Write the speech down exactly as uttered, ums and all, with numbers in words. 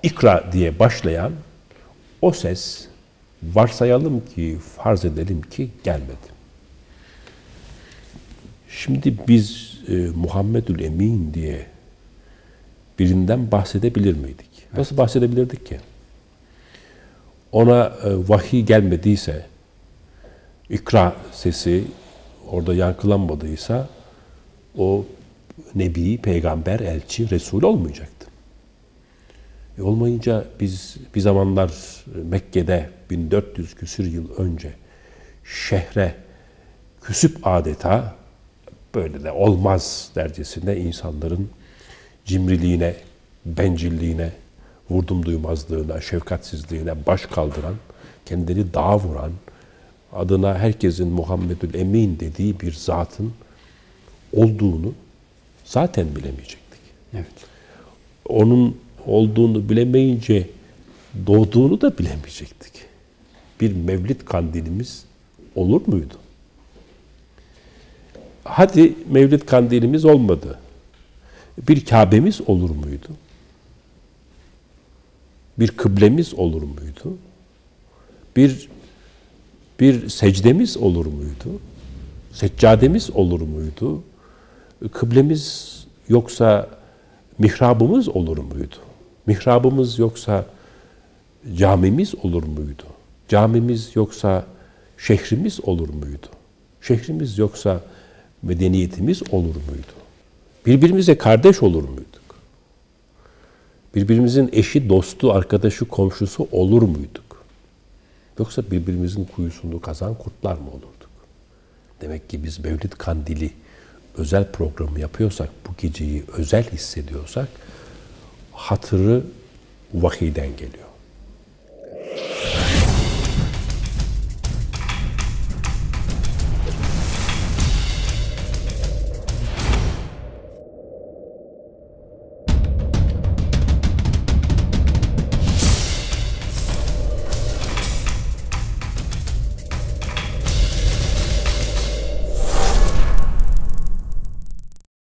ikra diye başlayan o ses varsayalım ki, farz edelim ki gelmedi. Şimdi biz e, Muhammedül Emin diye birinden bahsedebilir miydik? Evet. Nasıl bahsedebilirdik ki? Ona e, vahiy gelmediyse, ikra sesi orada yankılanmadıysa o nebi, peygamber, elçi, resul olmayacaktı. E olmayınca biz bir zamanlar Mekke'de bin dört yüz küsür yıl önce şehre küsüp adeta böyle de olmaz dercesinde insanların cimriliğine, bencilliğine, vurdum duymazlığına, şefkatsizliğine baş kaldıran, kendini dağa vuran, adına herkesin Muhammedül Emin dediği bir zatın olduğunu zaten bilemeyecektik. Evet. Onun olduğunu bilemeyince doğduğunu da bilemeyecektik. Bir Mevlid kandilimiz olur muydu? Hadi Mevlid kandilimiz olmadı. Bir Kabe'miz olur muydu? Bir kıblemiz olur muydu? Bir bir secdemiz olur muydu? Seccademiz olur muydu? Kıblemiz yoksa mihrabımız olur muydu? Mihrabımız yoksa camimiz olur muydu? Camimiz yoksa şehrimiz olur muydu? Şehrimiz yoksa medeniyetimiz olur muydu? Birbirimize kardeş olur muyduk? Birbirimizin eşi, dostu, arkadaşı, komşusu olur muyduk? Yoksa birbirimizin kuyusunu kazan kurtlar mı olurduk? Demek ki biz Mevlid Kandili özel programı yapıyorsak, bu geceyi özel hissediyorsak, hatırı vahiyden geliyor.